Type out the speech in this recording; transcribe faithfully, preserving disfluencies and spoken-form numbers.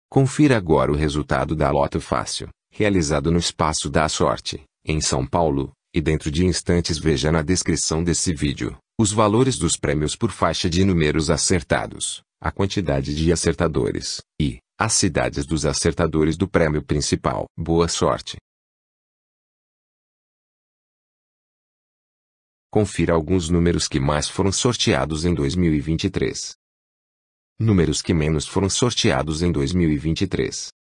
Confira agora o resultado da Lotofácil, realizado no Espaço da Sorte, em São Paulo, e dentro de instantes veja na descrição desse vídeo, os valores dos prêmios por faixa de números acertados, a quantidade de acertadores, e as cidades dos acertadores do prêmio principal. Boa sorte! Confira alguns números que mais foram sorteados em dois mil e vinte e três. Números que menos foram sorteados em dois mil e vinte e três.